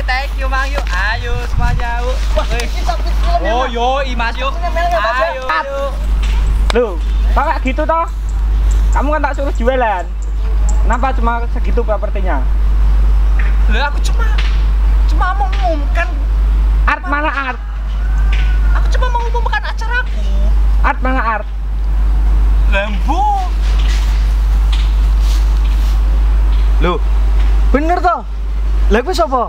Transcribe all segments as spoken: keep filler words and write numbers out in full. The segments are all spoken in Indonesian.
thank you Mang yuk. Ayo semuanya yuk. Oh yo Imas yuk. Ayo yuk. Loh, kok kayak gitu toh? Kamu kan tak suruh jualan. Kenapa cuma segitu propertinya? Lah aku cuma cuma mau mengumumkan. Art mana art? Aku cuma mau mengumumkan acaraku. Art mana art? Lembu. Loh, bener toh? Lah iku sapa?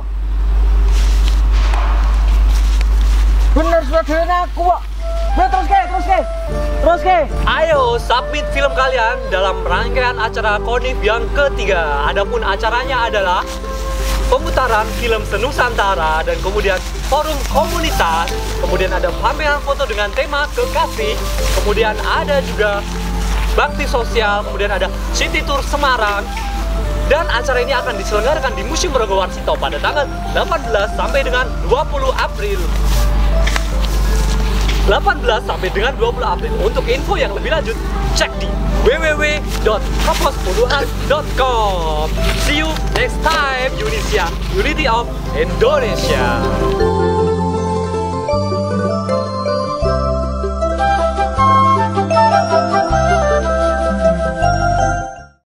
Bener saudaranya aku kok. Nah, terus ke, terus ke. Terus ke. Ayo submit film kalian dalam rangkaian acara Konif yang ketiga. Adapun acaranya adalah pemutaran film senusantara dan kemudian forum komunitas, kemudian ada pameran foto dengan tema kekasih, kemudian ada juga bakti sosial, kemudian ada city tour Semarang. Dan acara ini akan diselenggarakan di Museum Rogowarsito pada tanggal delapan belas sampai dengan dua puluh April. delapan belas sampai dengan dua puluh April. Untuk info yang lebih lanjut, cek di w w w dot kapos puluhan dot com. See you next time, Unisia, Unity of Indonesia.